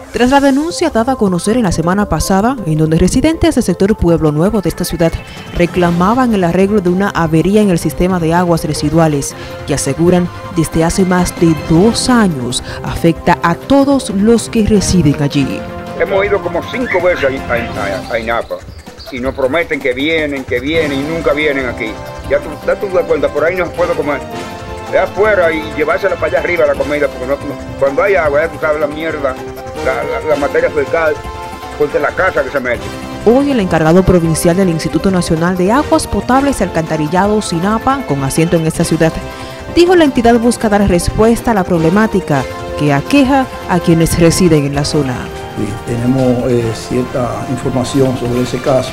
Tras la denuncia dada a conocer en la semana pasada, en donde residentes del sector Pueblo Nuevo de esta ciudad reclamaban el arreglo de una avería en el sistema de aguas residuales, que aseguran desde hace más de 2 años afecta a todos los que residen allí. Hemos ido como 5 veces a INAPA y nos prometen que vienen y nunca vienen aquí. Ya tú das cuenta, por ahí no se puede comer. De afuera y llevársela para allá arriba la comida, porque cuando hay agua, ya tú sabes la mierda, la materia fecal, porque la casa que se mete. Hoy el encargado provincial del Instituto Nacional de Aguas Potables y Alcantarillados, INAPA, con asiento en esta ciudad, dijo la entidad busca dar respuesta a la problemática que aqueja a quienes residen en la zona. Sí, tenemos cierta información sobre ese caso.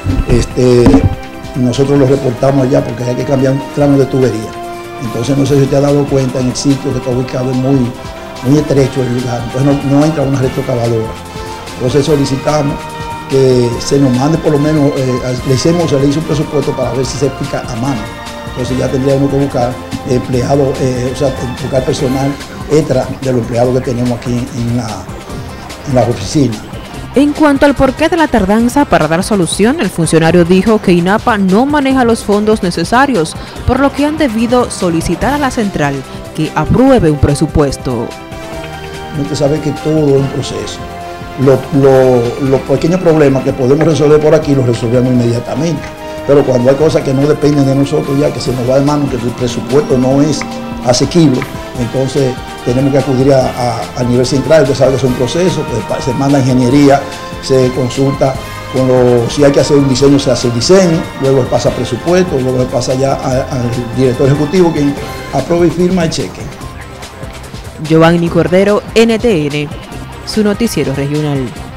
Nosotros lo reportamos allá porque hay que cambiar un tramo de tubería. Entonces no sé si te has dado cuenta, en el sitio que está ubicado es muy estrecho el lugar, entonces no entra una retrocavadora. Entonces solicitamos que se nos mande por lo menos, le hizo un presupuesto para ver si se explica a mano. Entonces ya tendríamos que buscar empleados, buscar personal extra de los empleados que tenemos aquí en la oficina. En cuanto al porqué de la tardanza para dar solución, el funcionario dijo que INAPA no maneja los fondos necesarios, por lo que han debido solicitar a la central que apruebe un presupuesto. Usted sabe que todo es un proceso. Los pequeños problemas que podemos resolver por aquí los resolvemos inmediatamente, pero cuando hay cosas que no dependen de nosotros, ya que se nos va de mano, que el presupuesto no es asequible, entonces tenemos que acudir a nivel central. Usted sabe que es un proceso, pues se manda a ingeniería, se consulta si hay que hacer un diseño, se hace el diseño, luego se pasa presupuesto, luego se pasa ya al director ejecutivo, quien aprueba y firma el cheque. Giovanni Cordero, NTN, su noticiero regional.